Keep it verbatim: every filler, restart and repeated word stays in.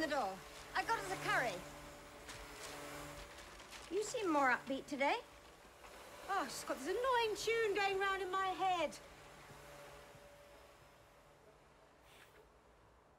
door. I got us a curry. You seem more upbeat today. Oh, I've just got this annoying tune going round in my head.